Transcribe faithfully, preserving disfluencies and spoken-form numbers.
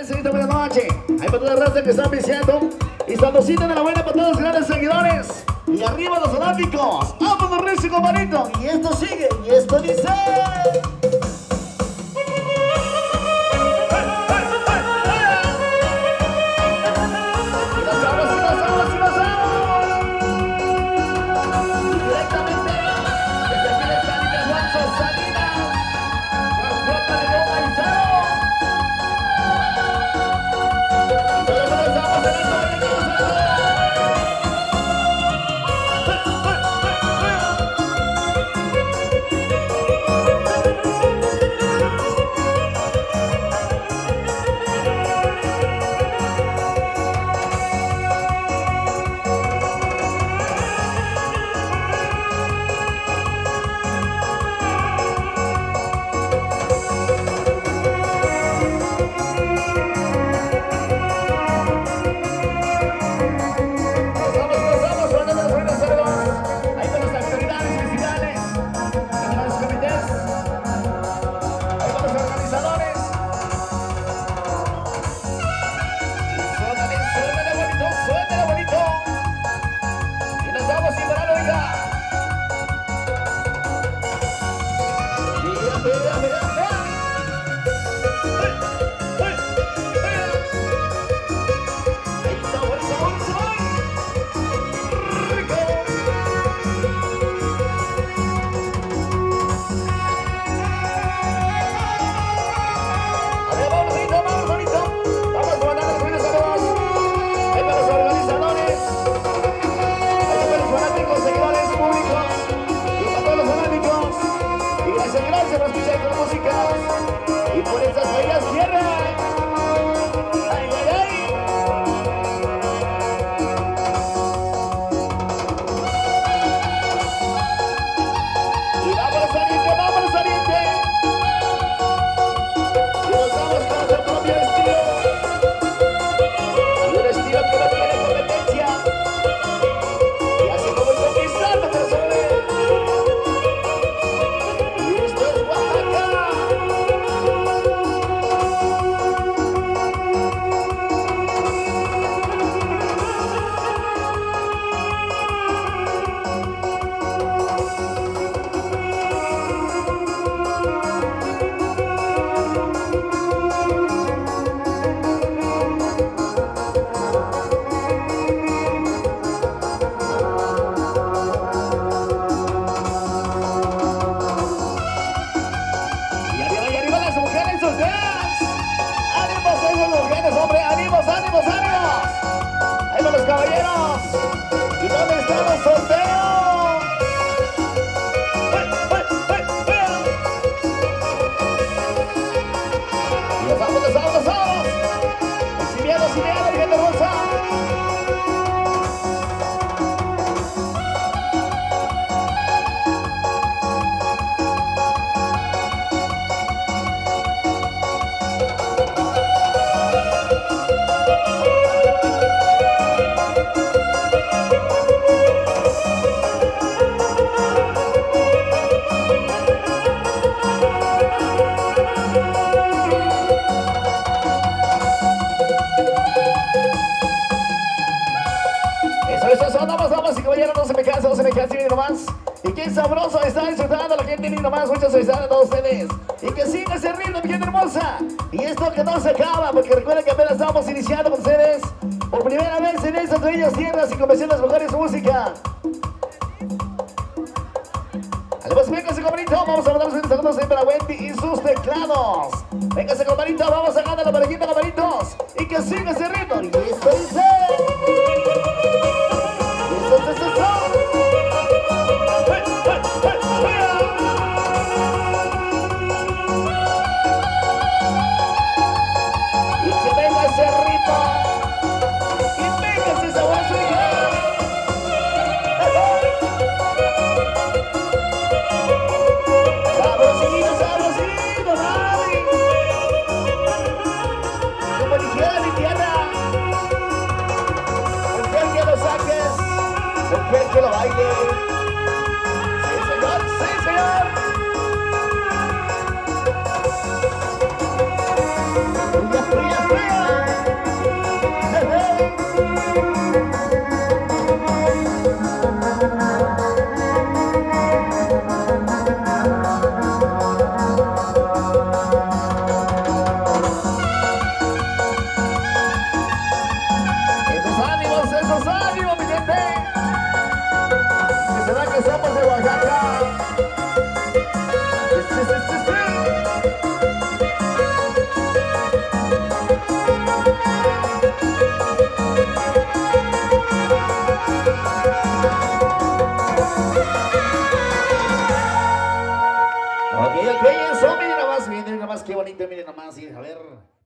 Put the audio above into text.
señorita, buenas noches. Hay para toda la raza que están viciando. Y saludcita de la buena para todos los grandes seguidores. Y arriba los olímpicos. Vámonos, Rizo y compadrito. Y esto sigue, y esto dice. Y qué sabroso está disfrutando la gente, miren nomás, muchas felicidades a todos ustedes. Y que siga ese ritmo, mi gente hermosa. Y esto que no se acaba, porque recuerden que apenas estamos iniciando con ustedes por primera vez en estas bellas tierras y convenciones las mejores música. Además, véngase, compadrito, vamos a mandar los segundos ahí para Wendy y sus teclados. Véngase, compadrito, vamos a ganar la parejita, compadritos. Y que siga ese ritmo. Y esto dice. Esto, esto, esto, esto. Que lo baile. Sí, señor, sí, señor. Fría, fría, fría. Hey, hey. Esos ánimos, esos ánimos, mi gente. Que será que somos de Oaxaca. Sí, sí, sí, sí, sí. Ok, ok, eso, miren nomás, miren nomás, qué bonito, miren nomás, y a ver.